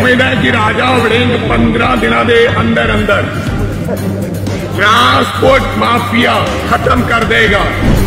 समझदा है कि राजा वड़िंग 15 दिनों के अंदर अंदर ट्रांसपोर्ट माफिया खत्म कर देगा।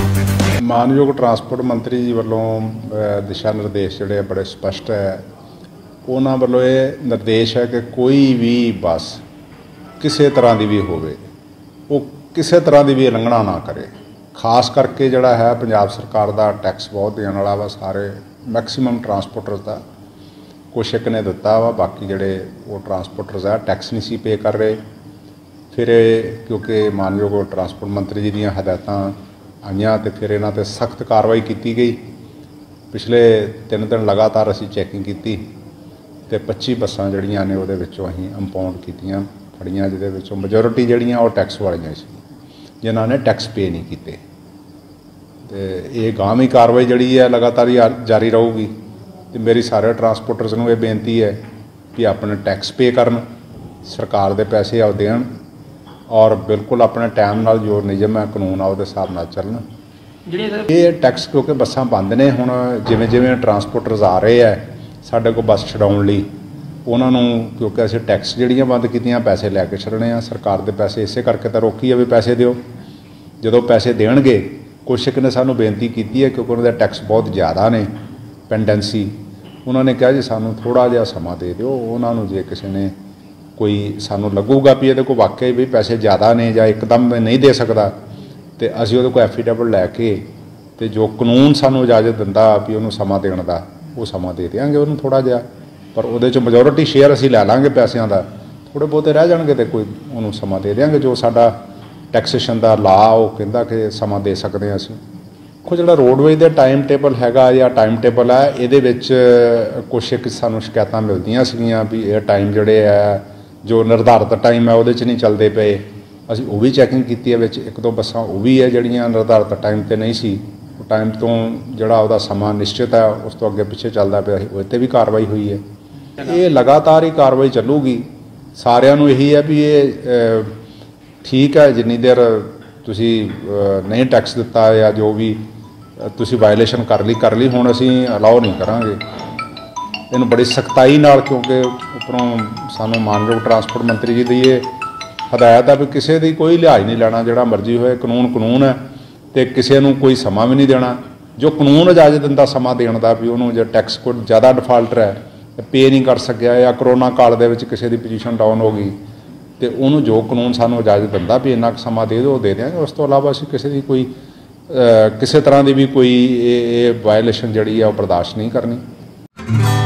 मानयोग ट्रांसपोर्ट मंत्री जी वालों दिशा निर्देश जोड़े बड़े स्पष्ट है। उन्होंने वालों ये निर्देश है कि कोई भी बस किसी तरह की भी होवे वो किसी तरह की भी उलंघना ना करे। खास करके जोड़ा है पंजाब सरकार का टैक्स बहुत देने वाला वा सारे मैक्सीमम ट्रांसपोर्टर्स का कुछ एक ने दिता वा, बाकी जोड़े वो ट्रांसपोर्टर्स है टैक्स नहीं सी पे कर रहे। फिर क्योंकि मानयोग ट्रांसपोर्ट मंत्री जी दी हदायत आईयां तो फिर इन्हां ते सख्त कार्रवाई की गई। पिछले 3 दिन लगातार असी चैकिंग की तो 25 बसां जड़ियां ने उहदे विचों असीं इंपाउंड कीतियां फड़ियां, जिहदे विचों majority जड़ियां वो टैक्स वालियां सी जिन्हां ने टैक्स पे नहीं कीते। तो ये गांवी कार्रवाई जड़ी है लगातार जारी रहूगी। तो मेरी सारे ट्रांसपोर्टर्स नूं ये बेनती है कि अपने टैक्स पे करन, सरकार दे पैसे आओ देण और बिल्कुल अपने टाइम नाल जो नियम है कानून आ उहदे हिसाब नाल चलन। ये टैक्स क्योंकि बसां बंद ने हुण जिवें जिवें ट्रांसपोर्टर्स आ रहे हैं साडे कोल बस छडाउण लई उन्हां नूं क्योंकि असीं टैक्स जड़ियां बंद कीतियां पैसे लैके छड्डणे आ। सरकार दे पैसे इसे करके तो रोकी है भी पैसे दिओ। जदों पैसे देणगे कुछ एक ने सानूं बेनती की है क्योंकि उन्हां दे टैक्स बहुत ज़्यादा ने पेंडेंसी, उन्होंने कहा जी सानूं थोड़ा जिहा समा दे दिओ। उन्हां नूं जे किसी ने कोई सानूं लगूगा भी ये वाकई भी पैसे ज़्यादा ने या एकदम नहीं दे सकता तो असीं उहदे कोल एफीडेविट लैके तो जो कानून सानूं इजाजत दिंदा भी उहनूं समा देण दा वो समा दे देंगे उन्होंने थोड़ा जिहा, पर उहदे चों majority शेयर असीं लै लांगे पैसों का, थोड़े बहुते रह जाणगे तो कोई उन्होंने समा दे देंगे। जो साडा टैक्सेशन का ला वो कहता कि समा दे सकते हैं असीं। देखो जो रोडवेज का टाइम टेबल हैगा या टाइम टेबल है ये कुछ एक सानूं शिकायतां मिलदियां सीगियां भी ये टाइम जोड़े है जो निर्धारित टाइम है वो नहीं चलते पे। असीं वो भी चैकिंग की है, 1-2 बसां वो भी है जड़ियां निर्धारित टाइम तो नहीं सी, टाइम तो जोड़ा वह समा निश्चित है उस तो अगे पिछे चलता पे उस भी कार्रवाई हुई है। ये लगातार ही कार्रवाई चलूगी। सारिਆਂ ਨੂੰ यही है भी ये ठीक है जिन्नी देर तुसी नहीं टैक्स दिता या जो भी तुसी वायलेशन कर ली हुण असीं अलाउ नहीं करांगे इन्हूं बड़ी सख्ताई नाल, क्योंकि उपरों सानूं मानयोग ट्रांसपोर्ट मंत्री जी दी ये हदायत है भी किसी की कोई लिहाज नहीं लेना, जिहड़ा मर्जी होए कानून कानून है तो किसी नूं कोई समा भी नहीं देना। जो कानून इजाजत दिंदा समा देण दा भी उहनूं जे टैक्स कोड ज़्यादा डिफाल्टर है पे नहीं कर सकिया या करोना काल दे विच किसी की पोजीशन डाउन हो गई तो उन्होंने जो कानून सानूं इजाजत दिंदा भी इन्ना समा दे दो दे देंगे। उस तो इलावा असीं किसी की कोई किसी तरह की भी कोई वायलेशन जिहड़ी है वो बर्दाश्त नहीं करनी।